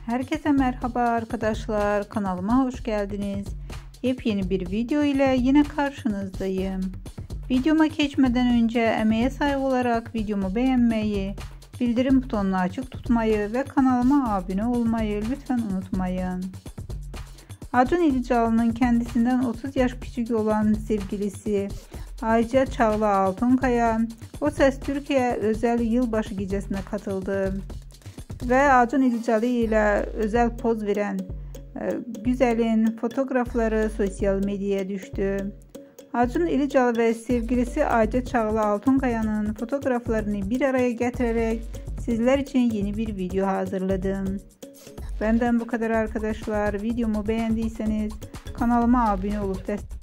Herkese merhaba arkadaşlar, kanalıma hoş geldiniz. Yepyeni bir video ile yine karşınızdayım. Videoma geçmeden önce emeğe saygı olarak videomu beğenmeyi, bildirim butonunu açık tutmayı ve kanalıma abone olmayı lütfen unutmayın. Acun İlcalı'nın kendisinden 30 yaş küçük olan sevgilisi Ayça Çağla Altunkaya O Ses Türkiye özel yılbaşı gecesine katıldı. Ve Acun İlcalı ile özel poz veren güzelin fotoğrafları sosyal medyaya düştü. Acun İlcalı ve sevgilisi Ayça Çağla Altunkaya'nın fotoğraflarını bir araya getirerek sizler için yeni bir video hazırladım. Benden bu kadar arkadaşlar. Videomu beğendiyseniz kanalıma abone olup destek